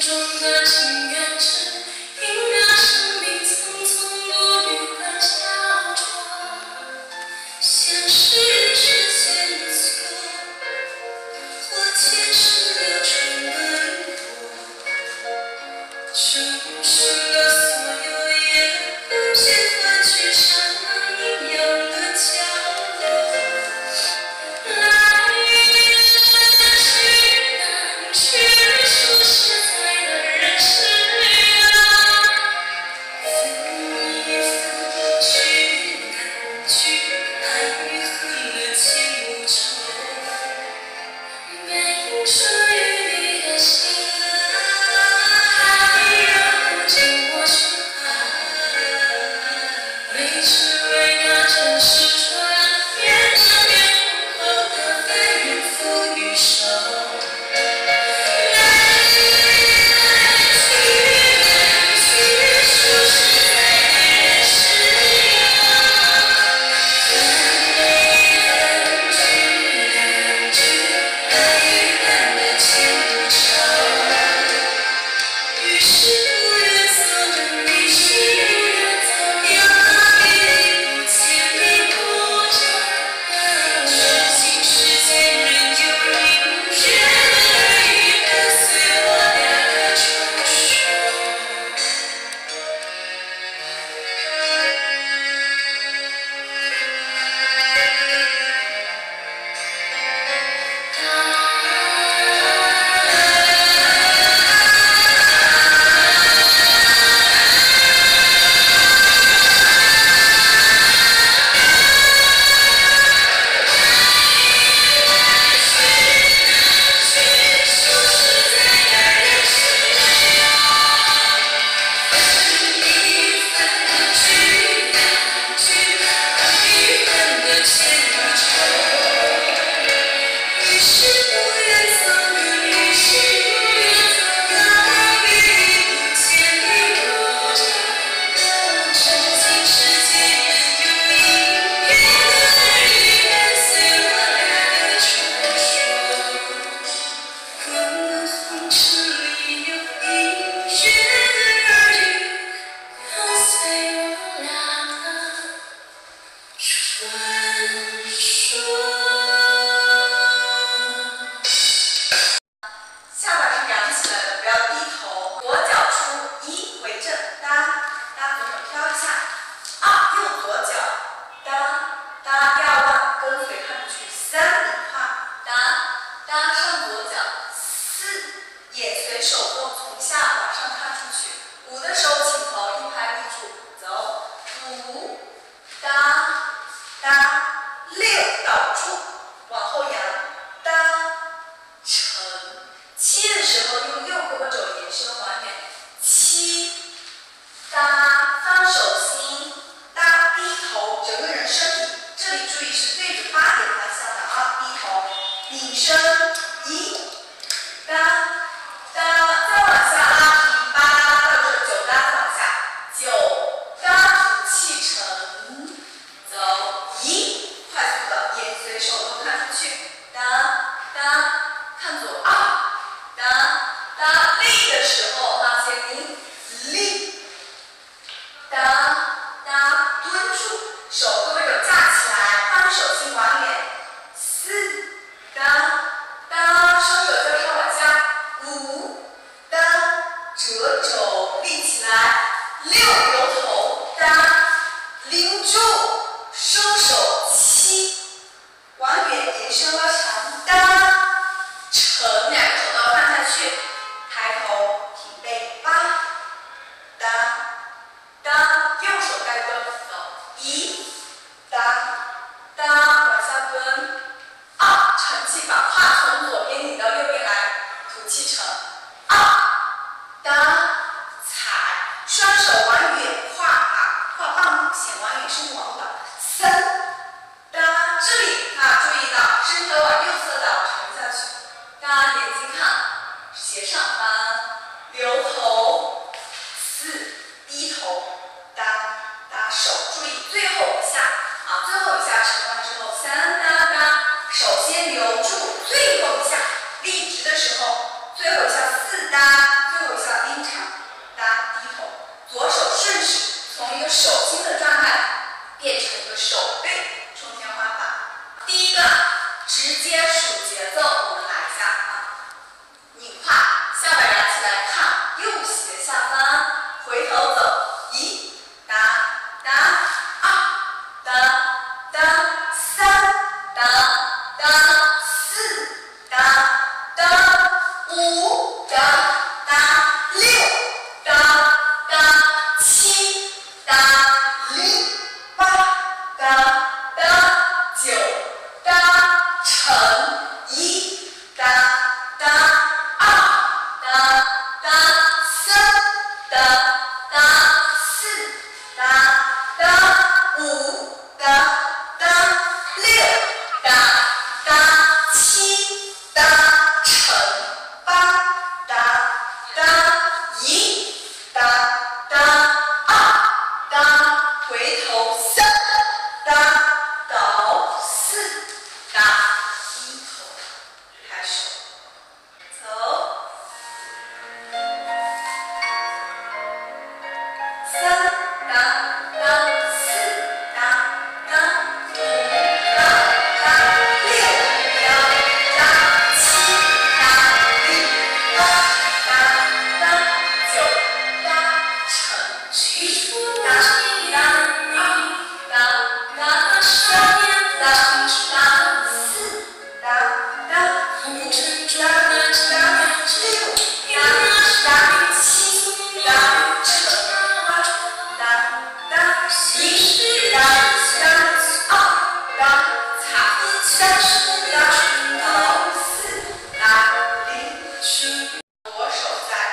最后一下立直的时候，最后一下4搭，最后一下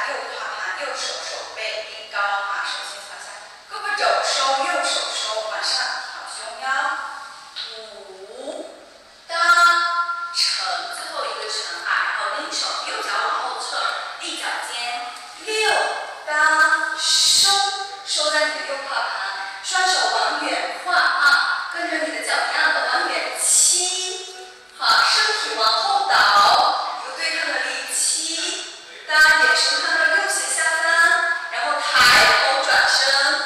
右胯盘，右手手背并高啊，手心朝下，胳膊肘收，右手收，往上挑胸腰。5，当沉，最后一个沉啊，然后拎手，右脚往后撤，立脚尖。6，当收，收在你的右胯盘，双手往远画啊，跟着你的脚一样的往远。7，好，身体往后倒，有对抗的力。7，当眼神看到右斜下翻，然后抬头转身，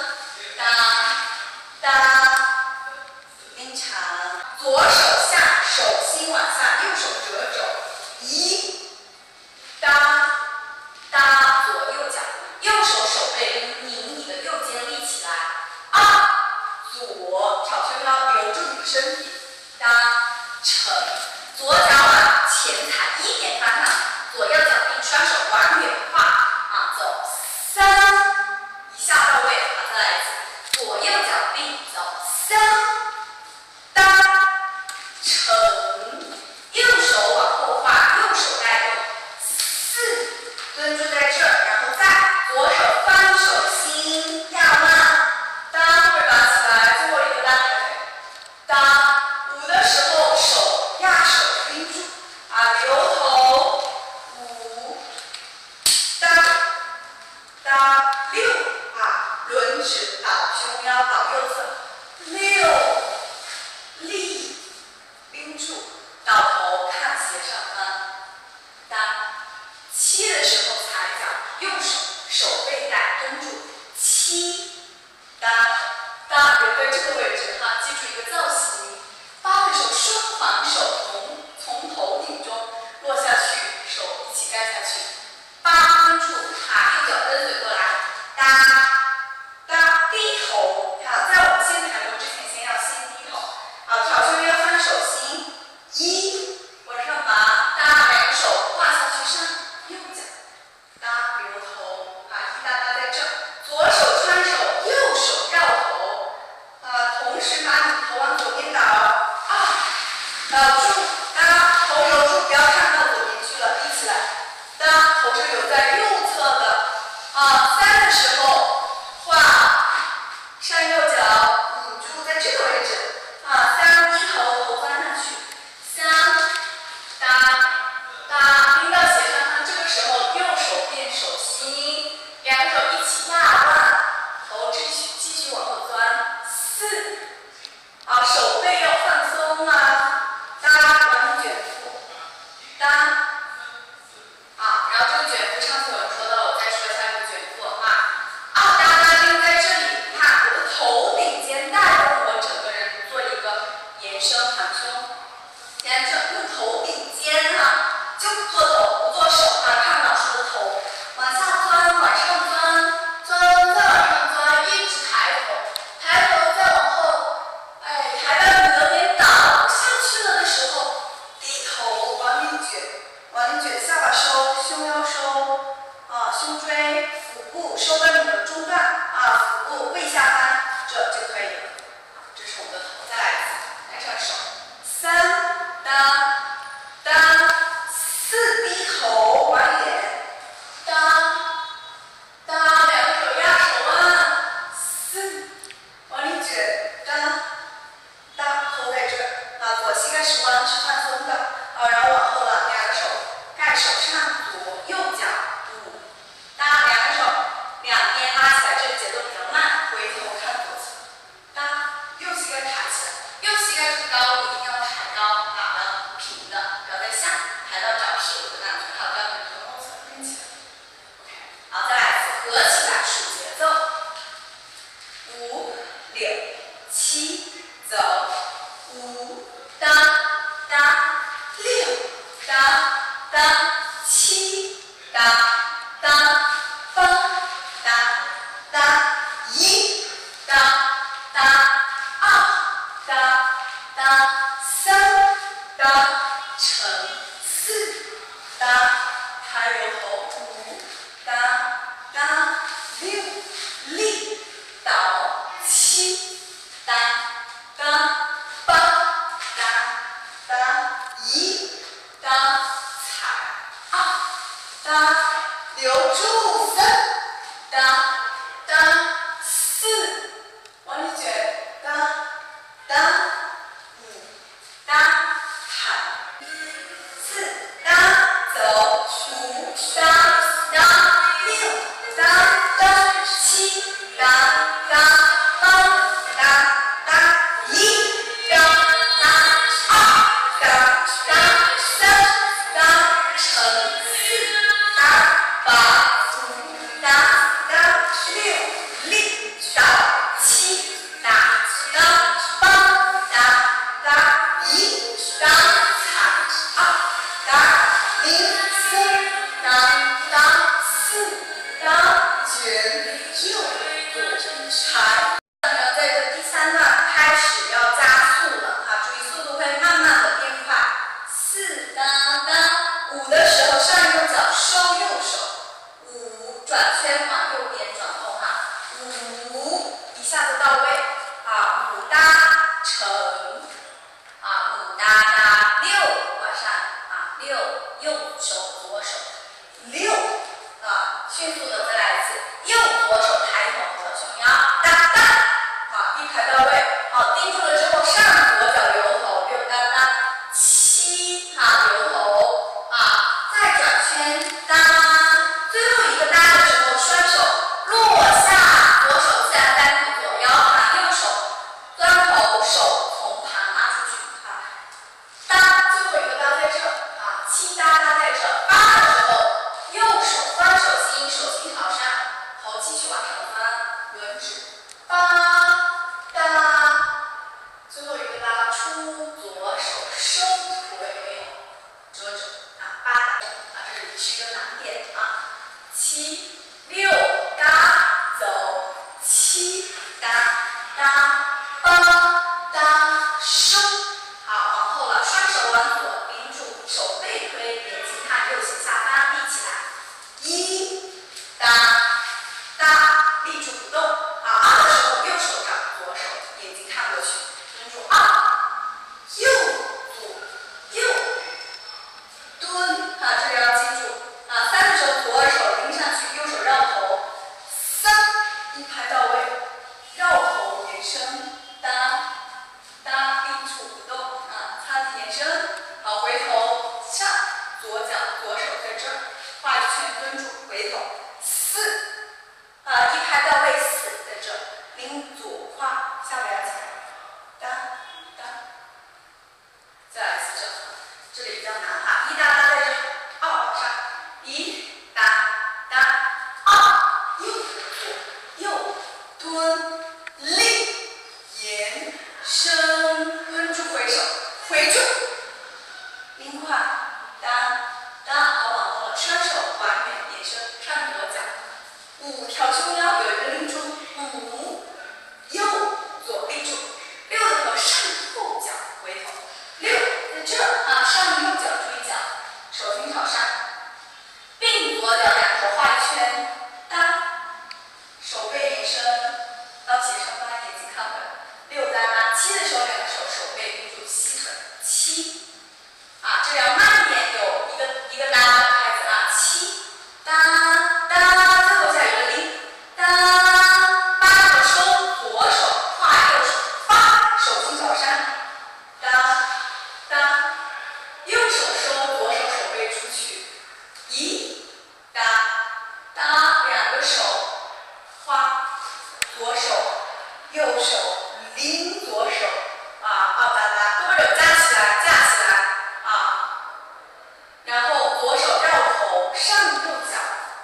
当拎长，左手下，手心往下，右手折肘。1，当左右脚，右手手背拧你的右肩立起来。2，左挑胸腰，留住你的身体。当沉，左脚往前踩，1点翻上，左右脚并，双手往远画啊，走。3，一下到位，好，再来一次，左右脚并走。3，当沉，右手往后画，右手带动。4，蹲住在这儿，然后再左手翻手心压弯，当会拔起来，最后一个单腿。当5的时候，手压手拎住啊，留头。5，当6啊，轮指倒胸腰，倒右侧。6，立，拎住，倒头看斜上翻。当7的时候踩脚，右手手背带蹲住。7，当留在这个位置哈，记住一个造型。8的时候双防手从头顶中落下去，手一起盖下去。8，蹲住啊，右脚跟随过来。低头，好，在我们先抬头之前，先要先低头啊，挑胸腰，翻手心。1，往上拔，两个手画下去上右脚。留头啊，在这，左手穿手，右手绕头啊，同时把你头往左边倒啊，倒住，头留住，不要看到左边去了，立起来。头是留在右侧的啊。3的时候画上右脚，拧住在这个位置啊。3，低头，头翻上去。3，拎到斜上翻，这个时候右手变手心，两个手一起压弯，头继续往后钻。4，啊，手背要放松啊，完成卷腹，啊，然后这个卷腹上次有人说到了，我再说一下这个卷腹啊，拎在这里，你看我的头顶尖带动我整个人做一个延伸盘胸。现在用头顶尖啊，就做头不做手啊，看老师的头往下钻，往上钻，再往上钻，一直抬头再往后，抬到你有点倒下去了的时候，低头往里卷，下巴收，胸腰收啊，胸椎、腹部收到你的中段啊，腹部背下翻，这就可以了。这是我们的头，再来一次，抬上手。3，4，低头往远，两个手压手腕。4，往里卷，头在这儿啊，左膝盖是弯，是放松的啊，然后往后了，两个手盖手上，左右脚。5，两个手两边后3，当当4，往里卷，当当5，当弹4，当走5，当当6，当当7，当当8，当当1，当当2，当当3，当乘4，当8，当当6，立当7，当当8，当当1，当弹2，当0，3，当当4，当卷6，弹。在这第3段开始要加速了啊，注意速度会慢慢的变快。4，当当5的时候上右脚收右手，5转圈往右边转后哈，5一下子到位啊，5搭乘啊，5搭搭6往上啊，6右手左手6啊，迅速的再来一次，右左手抬头挑胸腰，搭搭。好，一排到位，好，定住了之后上左脚留头，6当当7，好，留头啊，再转圈当，最后一个搭的时候，双手落下，左手自然单腿左腰啊，右手端头，手从旁拉出去啊，搭，最后一个搭在这啊，7搭在这，8的时候，右手翻手心，手心朝上，头继续往上翻，轮指8。最后一个搭出左手收腿，折肘啊，8打啊，这里是一个难点啊。7、6搭走，7搭8搭收，好，往后了，双手往左拎住，手背推，眼睛看右斜下翻，立起来，1搭搭，立住不动啊，2的时候右手掌左手，眼睛看过去。2，右左右蹲啊，这个要记住啊。3的时候左手拎上去，右手绕头，3一排到位，绕头延伸，搭搭立住不动啊，擦地延伸，好，回头上，左脚左手在这儿画一圈蹲住，回头4啊，一排到位4在这儿，拎左胯，下边起来。当当，再来一次这里比较难哈，1搭搭在这，2往上，1搭搭2，右左右蹲立延伸，蹲住回手，回住，拎胯，当当，好往后了，双手往远延伸，看左脚，5挑胸腰，有一个拎住，5右左立住。6的头上后脚回头，6在这啊，上右脚追脚，手心朝上，并左脚两头画一圈，搭，手背延伸到斜上方，眼睛看回来，6搭搭，7的时候两个手背立住膝腿，7啊，这里要慢点，有一个搭的拍子啊，7搭搭，最后下有个拎，搭8个收左手画右手。手心朝上，当当，右手收，左手手背出去，1搭搭，两个手画，左手右手拎左手啊，2搭搭，多手架起来啊，然后左手绕头上右脚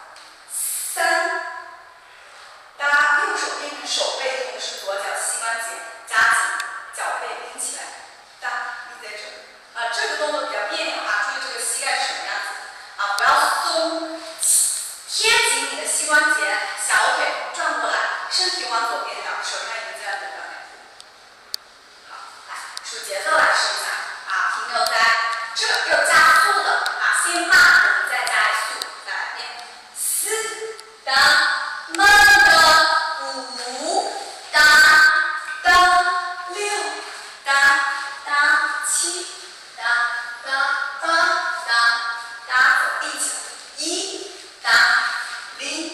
，3搭，右手拎着手背，同时左脚膝关节夹紧。脚背拎起来，搭立在这儿啊，这个动作比较别扭啊，注意这个膝盖是什么样子啊，不要松，贴紧你的膝关节，小腿转过来，身体往左边倒，手上一个这样的表面。好，来数节奏来试一下啊，停留在这儿，要加速的啊，先慢，我们再加速，再来一遍，4搭，慢的5搭。当6搭搭7搭搭8搭搭走立起来，1搭0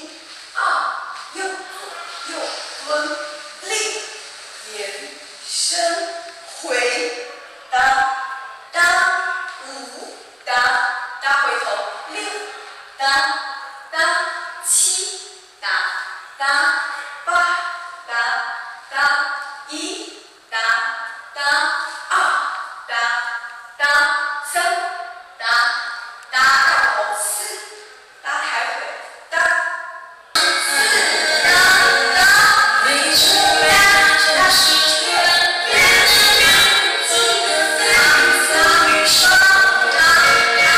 哒八哒哒一哒哒二哒哒三哒哒绕头四哒抬腿哒四哒哒，没出来这是天，别这样几个飞，三与双哒哒。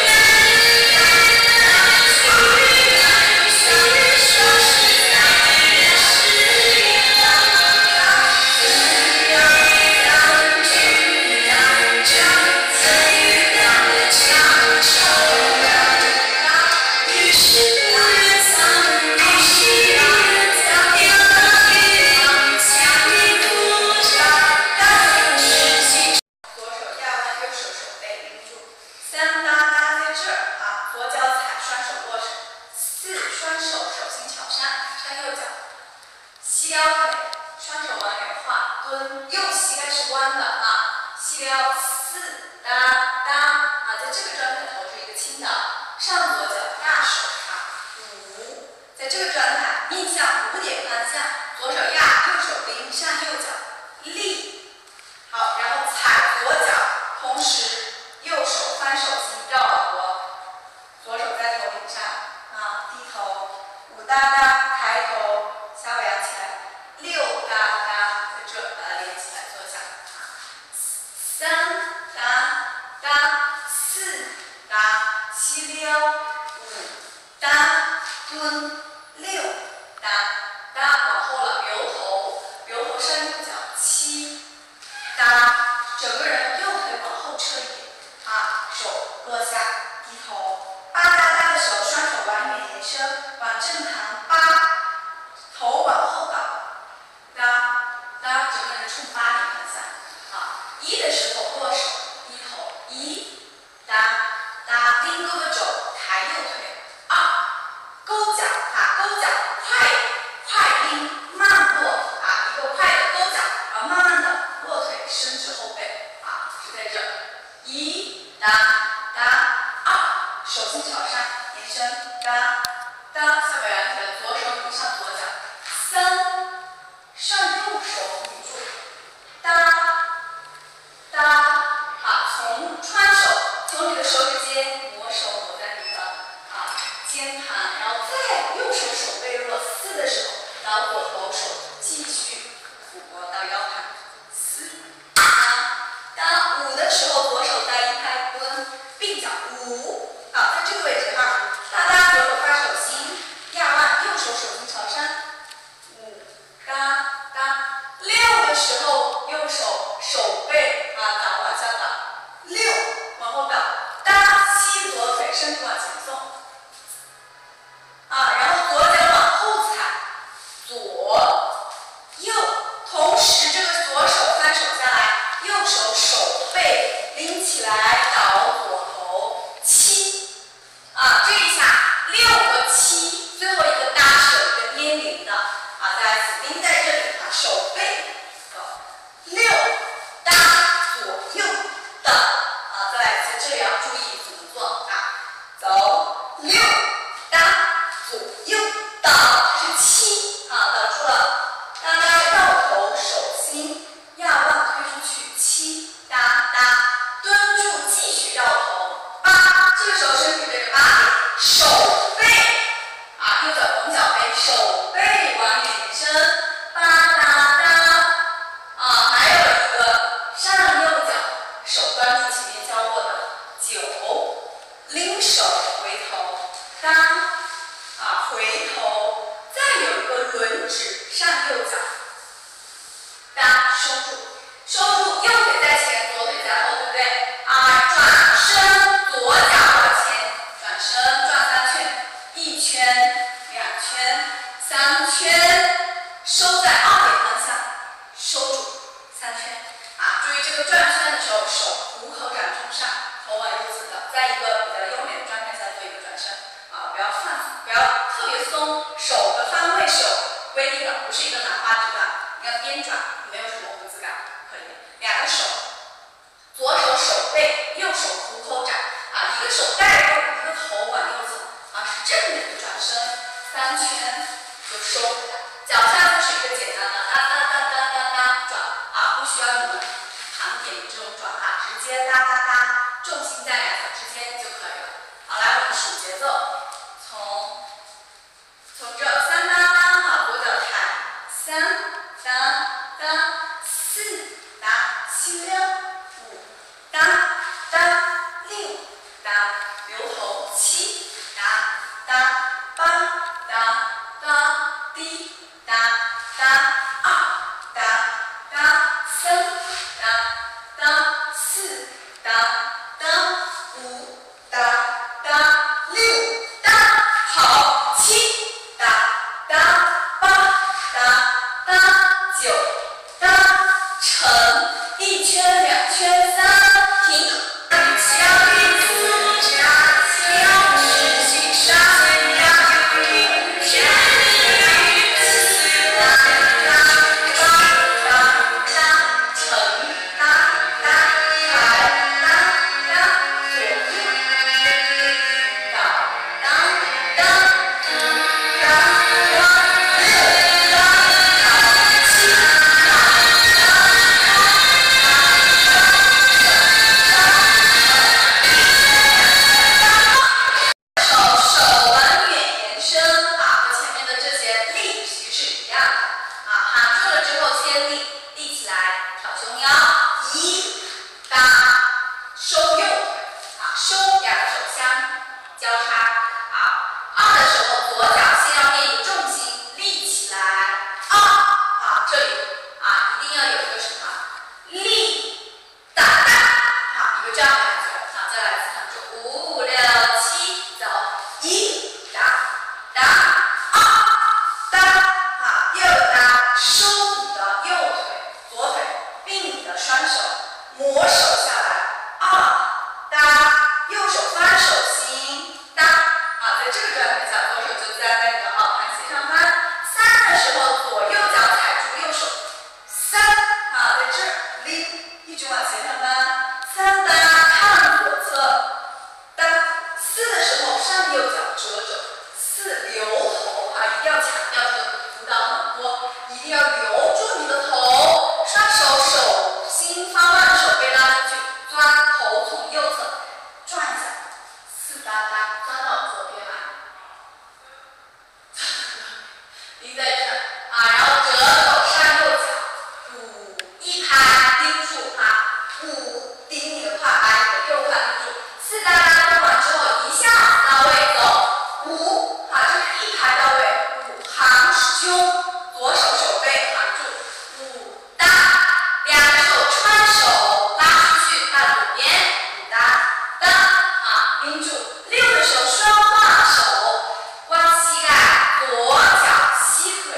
膝腰腿，双手往远画，蹲，右膝盖是弯的啊，膝腰四哒哒啊，在这个状态头是一个倾倒，上左脚压手叉五，在这个状态逆向5点方向，左手压，右手拎上右脚立，好，然后踩左脚，同时右手翻手心绕耳朵，左手在头顶上啊，低头5哒哒，抬头。下尾扬起来，6哒哒，在这把它连起来做一下啊，3哒哒，4哒，膝溜5哒，蹲6哒哒，往后了，留头上右脚7哒，整个人右腿往后撤一点啊，手落下，低头8哒哒的手，双手往远延伸，往正堂8。头往后倒，哒哒，整个人冲8点方向。好，1的时候握手，低头1哒哒，拎胳膊肘，抬右腿2，勾脚啊，勾脚，快拎，慢落啊，一个快的勾脚，然后慢慢的落腿，伸直后背啊，是在这1哒哒2，手心朝上，延伸哒哒，下边扬起来，左手拧上左脚。3，上右手捋住，哒哒，好，从你的手指尖挪手挪在你的啊肩盘，然后再右手手背落4的时候，然后左头手继续抚摸到腰盘，4哒哒5的时候，左手带一拍蹲，并脚5，好，在这个位置哈，哒哒，左手发手心，压腕，右手手心朝上。哒哒，6的时候，右手手背啊倒往下倒，6往后倒，哒，膝左腿身体往前送，啊，然后左脚往后踩，左右，同时这个左手翻手下来，右手手背拎起来倒左头7，啊，这一下6和7，最后一个搭手一个捏铃的。啊，再来一次，拎在这里啊，手背走6搭左右的啊，再来一次，这里要注意怎么做啊，走6搭左右的，这是7啊，倒住了，哒哒绕头手心压腕推出去7哒哒，蹲住继续绕头8，这个时候身体对着8点，手背啊，右脚拱脚背，手背往远延伸，8哒哒啊，还有一个上右脚手端住前面教过的9，拎手回头哒啊，回头再有一个轮指上右脚哒，收住，右腿在前，左腿在后，对不对啊？转身，左脚往前，转身转3圈，1圈2圈3圈，收在2点方向，收住3圈啊！注意这个转圈的时候，手虎口掌冲上，头往右侧倒，在一个比较优美的状态下做一个转身啊！不要特别松，手的方位是有规定的，不是一个拿花指的，你要边转，没有什么胡子感，可以2个手，左手手背，右手虎口掌啊，一个手带动，一个头往右侧啊，是正面的转身。3圈， 就收回来。脚下就是一个简单的哒哒哒哒哒哒转啊，不需要你们盘点这种转啊，直接哒哒哒，重心在两脚之间就可以了。好，来我们数节奏，从这3哒哒哈，左脚抬3哒哒4哒7溜5哒哒6哒，留头7哒哒8哒哒低哒哒2哒哒3哒哒4哒哒5哒哒6哒，好7哒哒8哒哒9哒，沉1圈2圈3停。6的时候双画手，弯膝盖，左脚膝和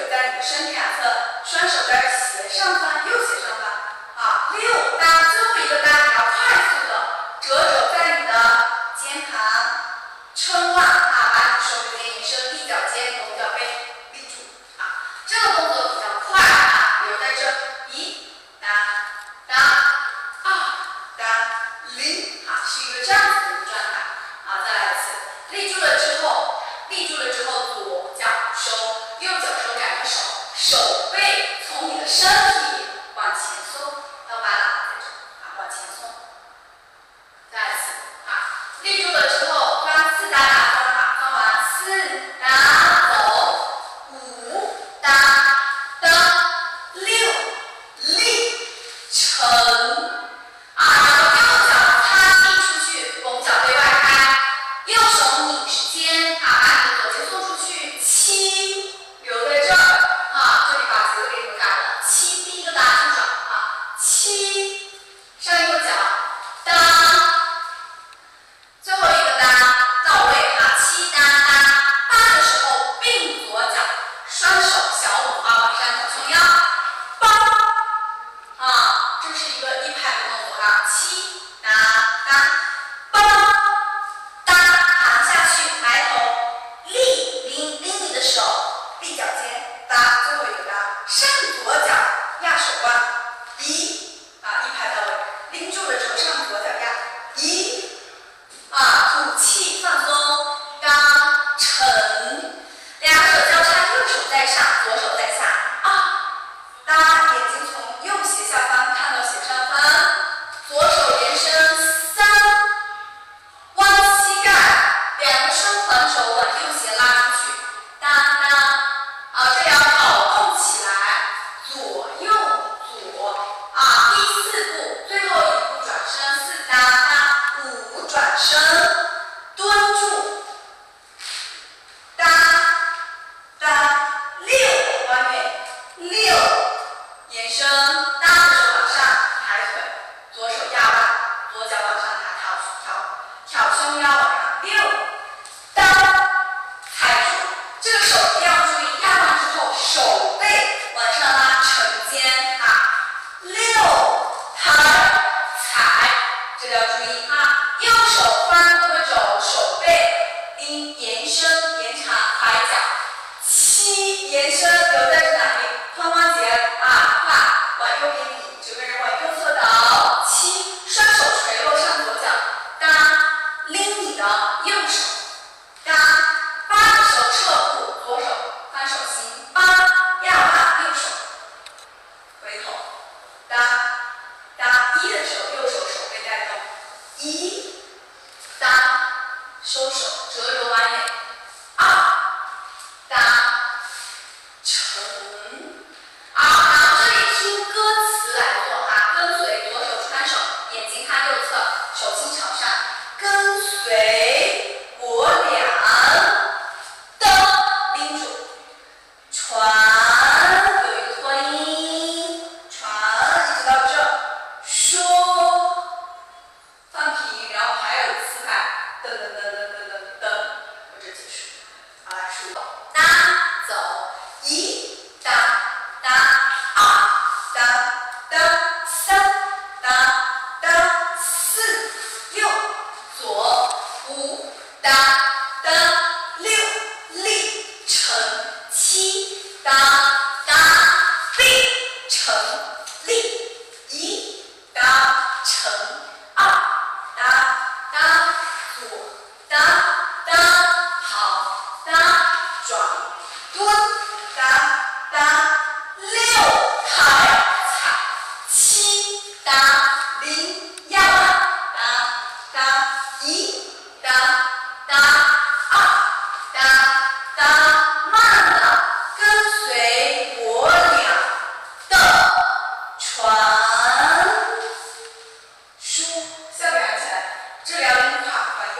7延伸留在是哪里？髋关节啊，胯往右边移，整个人往右侧倒。7，双手垂落上左脚，搭拎你的右手，搭8的时候撤步，左手翻手心，8压胯，右手回头，搭1的时候右手手背带动，1搭收手折揉弯眼，2搭沉。好，然后这里听歌词来做哈，跟随左手穿手，眼睛看右侧，手心朝上，跟随我俩的拎住，传有一个拖音，传一直到这，说放平，然后还有4拍，噔噔噔噔噔噔噔，我这结束。好，来数，搭走，1搭搭2搭搭3搭搭4，右左5搭搭6立成7搭搭并成立1搭成2搭搭左搭搭好搭转蹲搭搭6抬踩7搭0压搭1搭搭2搭慢了，跟随我俩的传说，下面来起来，这里要拎胯还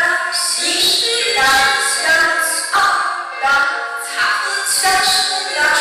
右。1搭2搭踩3搭